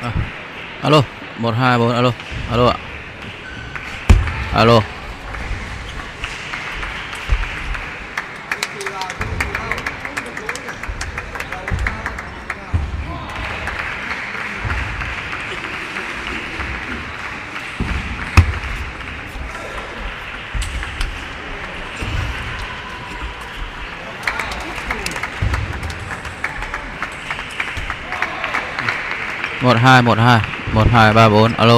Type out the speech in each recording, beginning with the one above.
À, alo, 124 alo. Alo ạ. Alo. Một hai một hai 1234 alo.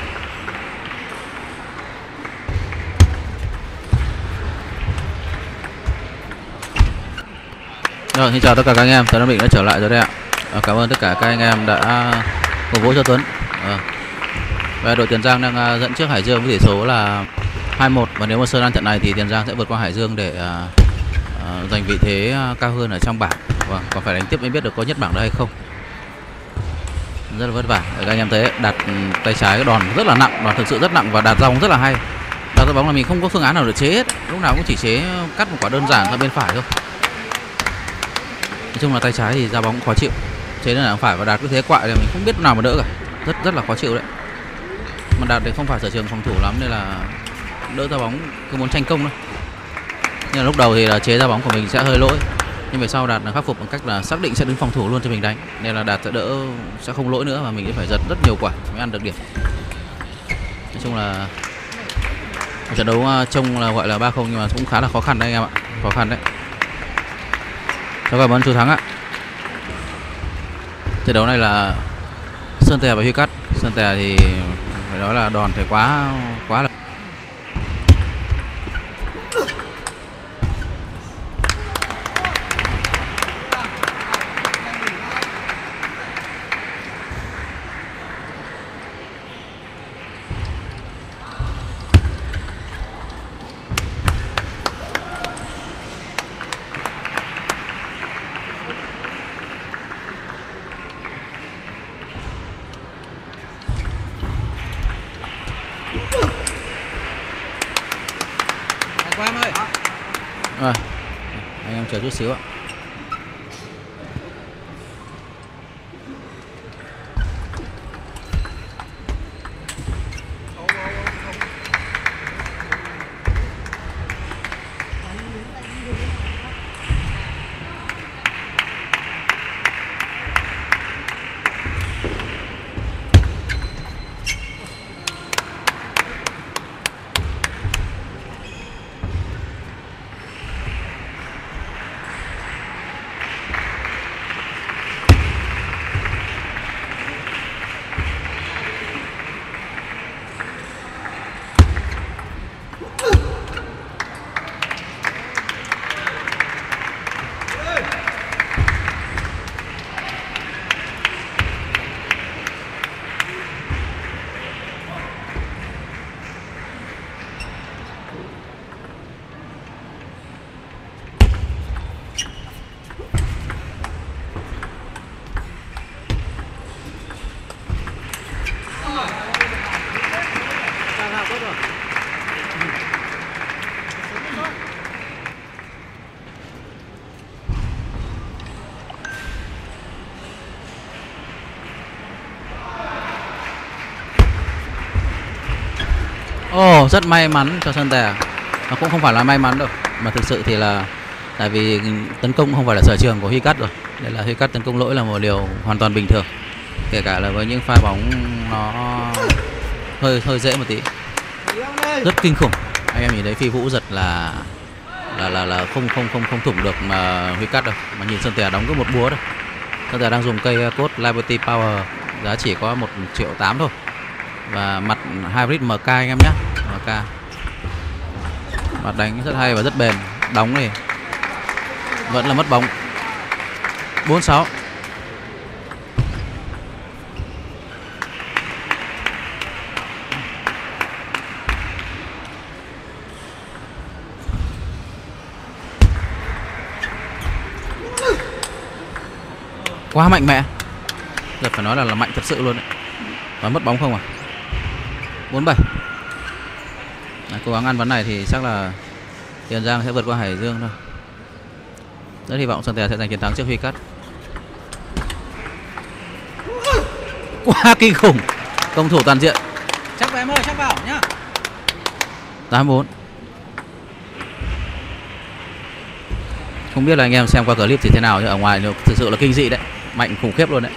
Rồi, xin chào tất cả các anh em, Tuấn Định đã trở lại rồi đấy ạ. Cảm ơn tất cả các anh em đã cổ vũ cho Tuấn. Và đội Tiền Giang đang dẫn trước Hải Dương với tỷ số là 2-1, và nếu mà Sơn ăn trận này thì Tiền Giang sẽ vượt qua Hải Dương để giành vị thế cao hơn ở trong bảng. Và còn phải đánh tiếp mới biết được có nhất bảng được hay không. Rất là vất vả. Các anh em thấy đặt tay trái cái đòn rất là nặng, đòn thực sự rất nặng và đạt ra bóng rất là hay. Đặt ra bóng là mình không có phương án nào để chế hết, lúc nào cũng chỉ chế cắt một quả đơn giản sang bên phải thôi. Nói chung là tay trái thì ra bóng khó chịu, chế đơn giản phải và đạt cứ thế quại thì mình không biết nào mà đỡ cả, rất là khó chịu đấy. Mà đạt thì không phải sở trường phòng thủ lắm nên là đỡ ra bóng cứ muốn tranh công thôi. Nhưng là lúc đầu thì là chế ra bóng của mình sẽ hơi lỗi, nhưng về sau Đạt là khắc phục bằng cách là xác định sẽ đứng phòng thủ luôn cho mình đánh, nên là Đạt sẽ không lỗi nữa, và mình sẽ phải giật rất nhiều quả mới ăn được điểm. Nói chung là trận đấu trông là gọi là 3-0 nhưng mà cũng khá là khó khăn đấy anh em ạ, khó khăn đấy. Cháu cảm ơn chú Thắng ạ. Trận đấu này là Sơn Tè và Huy Cát. Sơn Tè thì phải nói là đòn thì quá là anh em chờ chút xíu ạ. Rất may mắn cho Sơn Tè. Nó cũng không phải là may mắn đâu, mà thực sự thì là tại vì tấn công không phải là sở trường của Huy Cát rồi, nên là Huy Cát tấn công lỗi là một điều hoàn toàn bình thường, kể cả là với những pha bóng nó hơi dễ một tí, rất kinh khủng. Anh em nhìn thấy Phi Vũ giật là không thủng được mà Huy Cát đâu, mà nhìn Sơn Tè đóng có một búa thôi. Sơn Tè đang dùng cây cốt Liberty Power, giá chỉ có 1,8 triệu thôi, và mặt hybrid MK anh em nhé. MK mặt đánh rất hay và rất bền, đóng này vẫn là mất bóng. 4-6. Quá mạnh mẽ, giờ phải nói là mạnh thật sự luôn đấy. Và mất bóng không à. 4-7. Cố gắng ăn ván này thì chắc là Tiền Giang sẽ vượt qua Hải Dương thôi. Rất hy vọng Sơn Tè sẽ giành chiến thắng trước Huy Cát. Quá kinh khủng. Công thủ toàn diện. Chắc vào em ơi, chắc vào nhá. 8-4. Không biết là anh em xem qua clip thì thế nào, nhưng ở ngoài thực sự là kinh dị đấy, mạnh khủng khiếp luôn đấy.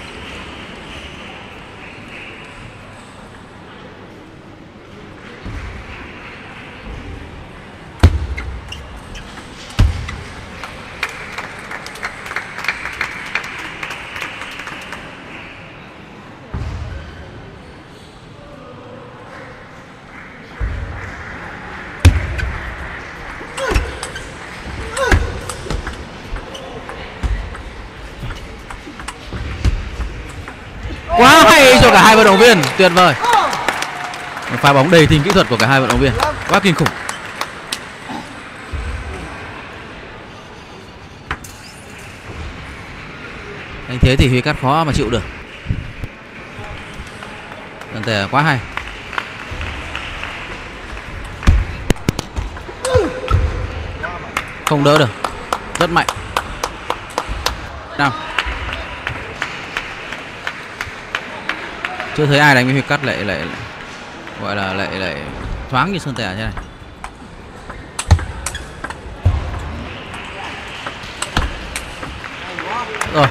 Quá hay cho cả hai vận động viên, tuyệt vời. Một pha bóng đầy tính kỹ thuật của cả hai vận động viên, quá kinh khủng. Anh thế thì Huy Cát khó mà chịu được. Đơn thể quá hay. Không đỡ được, rất mạnh. Nào, chưa thấy ai đánh với Huy Cát lại gọi là lại thoáng như Sơn Tẻ như này. Rồi.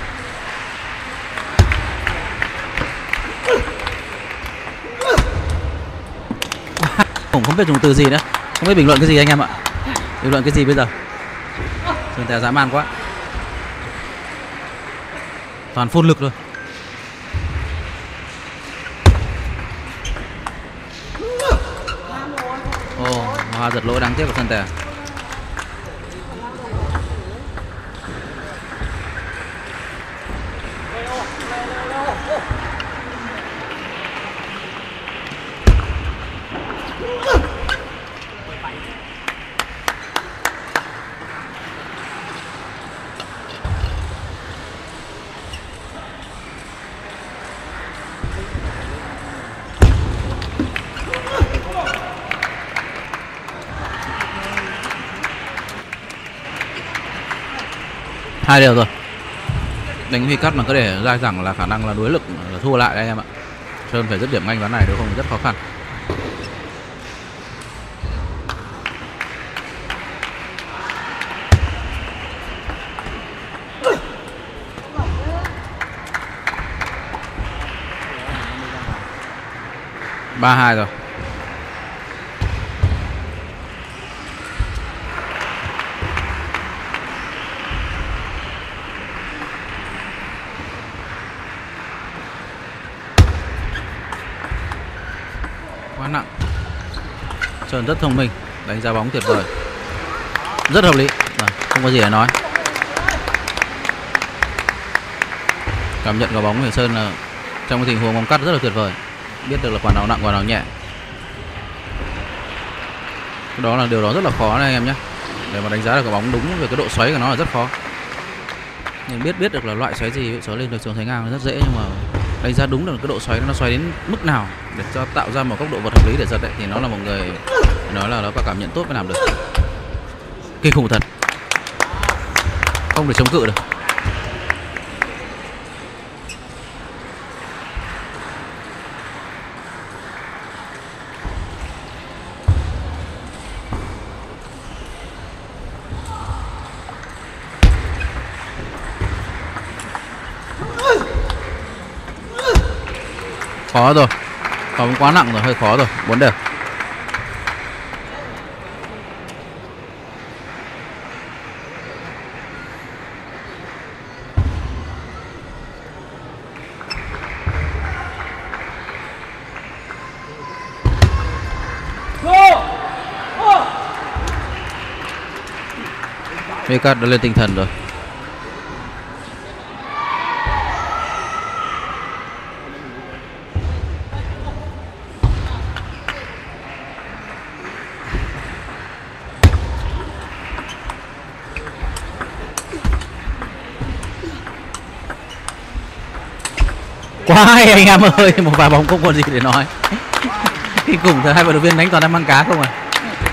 Không biết dùng từ gì nữa, không biết bình luận cái gì anh em ạ. Bình luận cái gì bây giờ? Sơn Tẻ dã man quá, toàn phun lực rồi. Hoa giật lỗi đáng tiếc của Sơn Tẻ. Hai đều rồi. Đánh Huy Cát mà có để ra rằng là khả năng là đuối lực là thua lại đây anh em ạ. Sơn phải dứt điểm nhanh ván này, nếu không rất khó khăn. Ba hai rồi. Quá nặng. Sơn rất thông minh, đánh ra bóng tuyệt vời, rất hợp lý, không có gì để nói. Cảm nhận của bóng của Sơn là trong cái tình huống bóng cắt rất là tuyệt vời, biết được là quả nào nặng quả nào nhẹ. Cái đó là điều đó rất là khó đây anh em nhé. Để mà đánh giá được quả bóng đúng về cái độ xoáy của nó là rất khó. Nhưng biết được là loại xoáy gì, xoáy lên được xuống xoáy ngang là rất dễ, nhưng mà đánh giá đúng là cái độ xoáy nó xoáy đến mức nào để cho tạo ra một góc độ vật hợp lý để giật ấy, thì nó là một người nói là nó có cảm nhận tốt mới làm được. Kinh khủng thật, không thể chống cự được. Khó rồi, bóng quá nặng rồi, hơi khó rồi. 4 đều. Huy Cát đã lên tinh thần rồi. Quá hay anh em ơi, một vài bóng không còn gì để nói. Kinh khủng thật, hai vận động viên đánh toàn đang mang cá không à.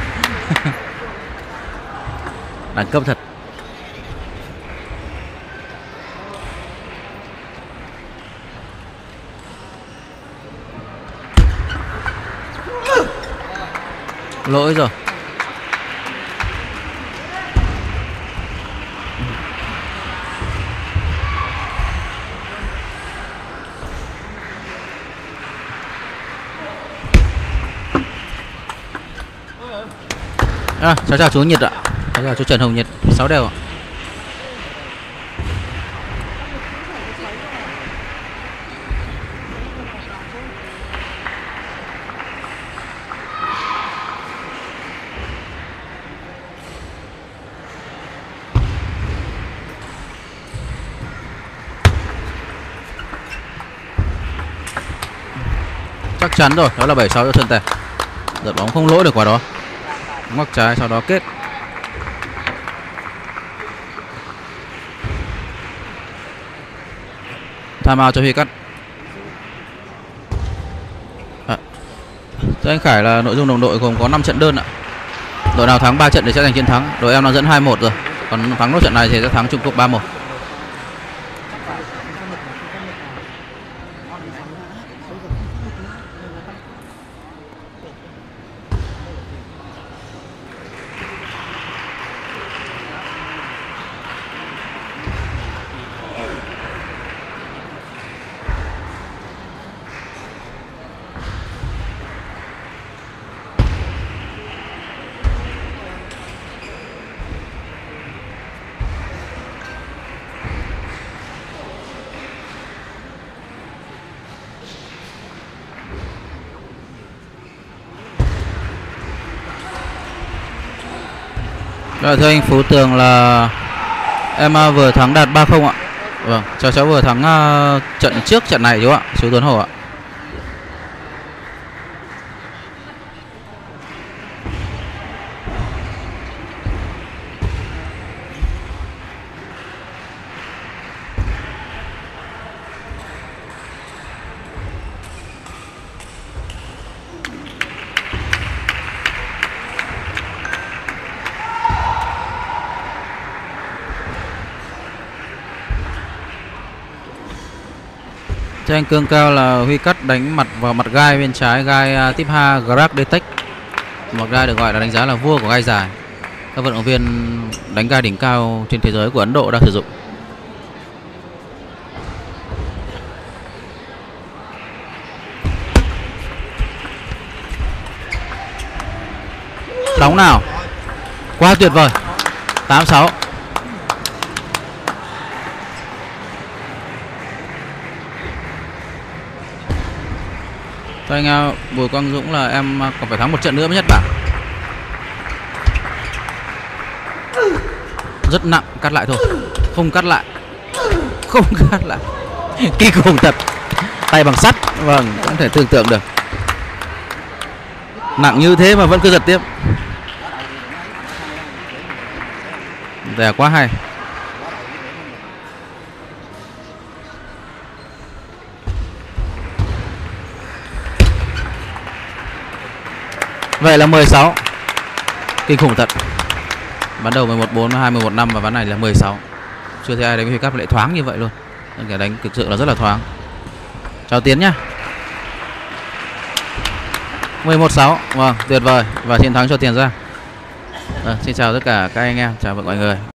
Đẳng cấp thật. Lỗi rồi. Chào chú Nhật ạ. Chào chú Trần Hồng Nhật 6 đều ạ. Chắc chắn rồi, đó là 7-6 cho Trần Tài. Giật bóng không lỗi được quả đó. Ngoắc trái sau đó kết. Time out cho Huy Cắt. Thưa anh Khải là nội dung đồng đội gồm có 5 trận đơn ạ. Đội nào thắng 3 trận thì sẽ giành chiến thắng. Đội em đang dẫn 2-1 rồi. Còn thắng nốt trận này thì sẽ thắng chung cuộc 3-1. Thưa anh Phú Tường là em vừa thắng đạt 3-0 ạ. Vâng, cháu vừa thắng trận trước trận này chú ạ, chú Tuấn Hổ ạ. Tranh cương cao là Huy Cắt đánh mặt vào mặt gai bên trái, gai tiếp ha Grab Detect. Một gai được gọi là đánh giá là vua của gai dài. Các vận động viên đánh gai đỉnh cao trên thế giới của Ấn Độ đang sử dụng. Đóng nào. Quá tuyệt vời. 8-6. Anh Bùi Quang Dũng là em còn phải thắng một trận nữa mới nhất bảng. Rất nặng, cắt lại thôi. Không cắt lại. Không cắt lại. Kinh khủng thật. Tay bằng sắt. Vâng, không thể tưởng tượng được. Nặng như thế mà vẫn cứ giật tiếp. Dạ quá hay. Vậy là 16. Kinh khủng thật. Ván đầu 11-4, 2-11-5 và ván này là 16. Chưa thấy ai đánh Huy Cắt lại thoáng như vậy luôn. Cái đánh thực sự là rất là thoáng. Chào Tiến nhá. 11-6. Vâng, tuyệt vời. Và chiến thắng cho Tiền Giang. Xin chào tất cả các anh em, chào mọi người.